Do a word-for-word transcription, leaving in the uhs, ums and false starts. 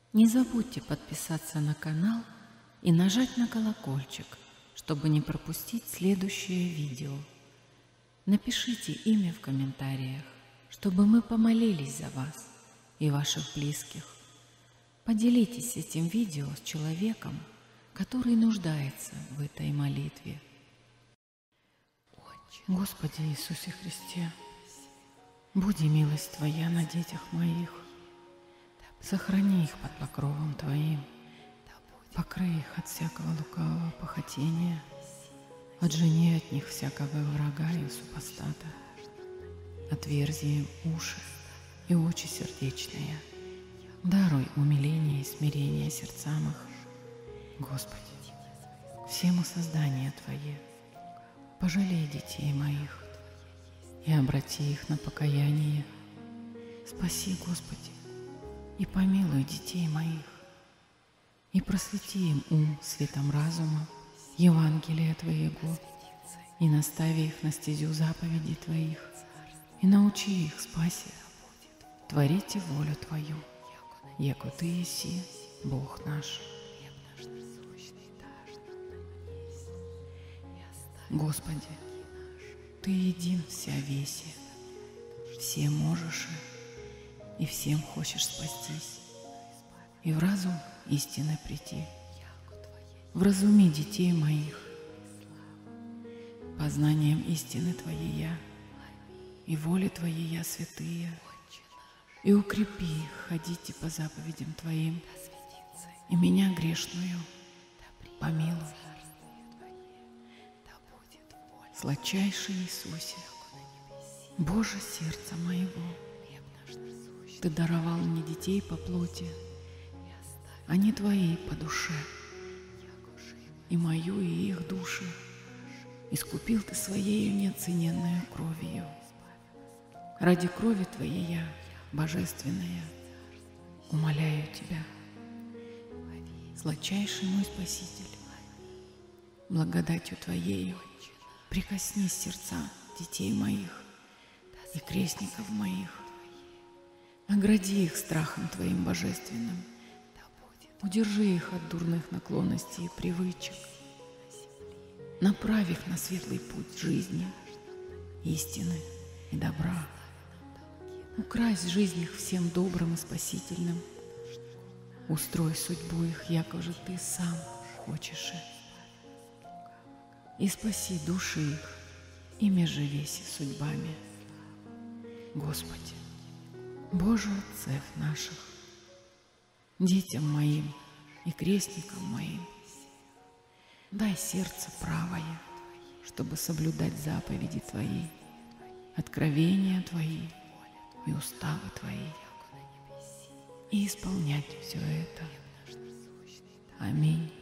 Не забудьте подписаться на канал и нажать на колокольчик, чтобы не пропустить следующее видео. Напишите имя в комментариях, чтобы мы помолились за вас и ваших близких. Поделитесь этим видео с человеком, который нуждается в этой молитве. Господи Иисусе Христе, буди милость Твоя на детях моих, сохрани их под покровом Твоим, покрой их от всякого лукавого похотения, отжени от них всякого врага и супостата, отверзи им уши и очи сердечные, даруй умиление и смирение сердцам их. Господи, всему создание Твое, пожалей детей моих и обрати их на покаяние. Спаси, Господи, и помилуй детей моих, и просвети им ум светом разума, Евангелия Твоего, и настави их на стезю заповедей Твоих, и научи их, спаси, творите волю Твою, яко Ты еси Бог наш. Господи, Ты един вся веси, все можешь и всем хочешь спастись, и в разум истины прийти. Вразуми детей моих, познанием истины Твоей я, и воли Твоей я святые, и укрепи их, ходите по заповедям Твоим, и меня грешную помилуй. Сладчайший Иисусе, Боже сердца моего, Ты даровал мне детей по плоти, а не Твои по душе, и мою, и их души искупил Ты Своею неоцененную кровью. Ради крови Твоей я, божественная, умоляю Тебя, сладчайший мой Спаситель, благодатью Твоею прикоснись сердца детей моих и крестников моих, огради их страхом Твоим божественным, удержи их от дурных наклонностей и привычек, направь их на светлый путь жизни, истины и добра, укрась жизнь их всем добрым и спасительным, устрой судьбу их, яко же Ты сам хочешь, и спаси души их, и межевеси судьбами. Господи, Боже Отцев наших, детям моим и крестникам моим, дай сердце правое, чтобы соблюдать заповеди Твои, откровения Твои и уставы Твои, и исполнять все это. Аминь.